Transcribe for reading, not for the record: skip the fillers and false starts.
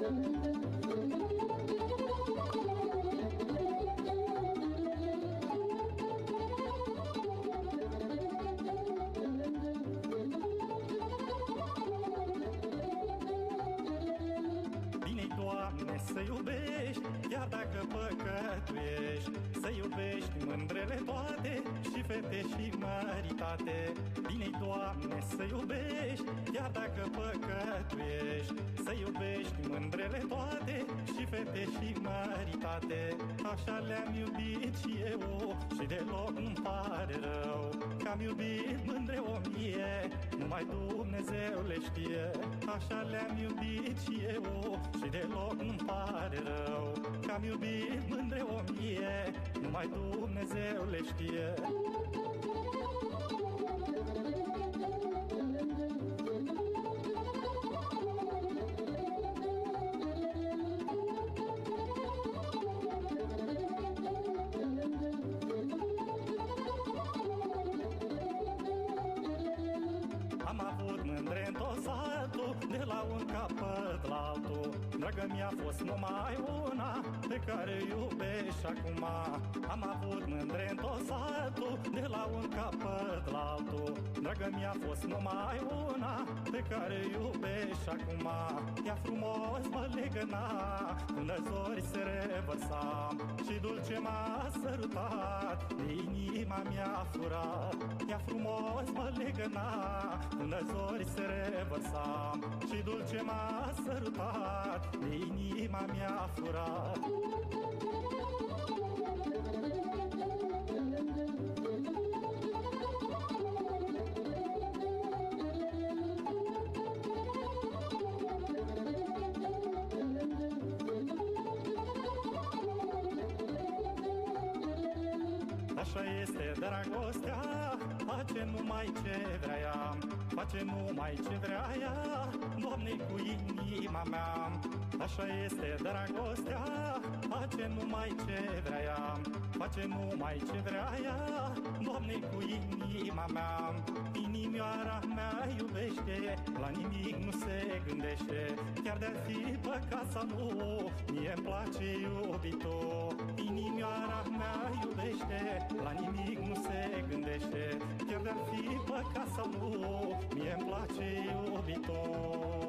Doamne, să iubești, chiar dacă păcătuiești, să iubești mândrele toate, și fete și măritate. Bine-i, Doamne, să iubești, chiar dacă păcătuiești, să iubești mândrele toate, și fete și măritate. Așa le-am iubit și eu, și deloc nu-mi pare rău, că-am iubit mândre o mie, numai Dumnezeu le știe. Așa le-am iubit și eu, și deloc nu-mi pare rău, că-am iubit mândre o mie, numai Dumnezeu le știe. Am avut mândre în tot satul, de la un capăt la altul. Dragă mi-a fost numai una, pe care iubești acum. Am avut mândre în tot satul, de la un capăt la altul. Dragă mi-a fost numai una, pe care iubești acum. Ea frumos mă legăna, până zori se revărsa, și dulce m-a sărutat, de inima mi-a furat. Ea frumos mă legăna, până zori se revărsa, și dulce m-a sărutat, de inima mi-a furat. Așa este dragostea, face numai ce vrea ea, face numai ce vrea ea, Doamne, cu inima mea. Așa este dragostea, face numai ce vrea ea, face numai ce vrea ea, Doamne, cu inima mea. Inimioara mea iubește, la nimic nu se gândește, chiar de-ar fi păcat sau nu, mie-mi place iubitul. Inimioara mea iubește, la nimic nu se gândește, chiar de-ar fi păcat sau nu, mie-mi place iubitul.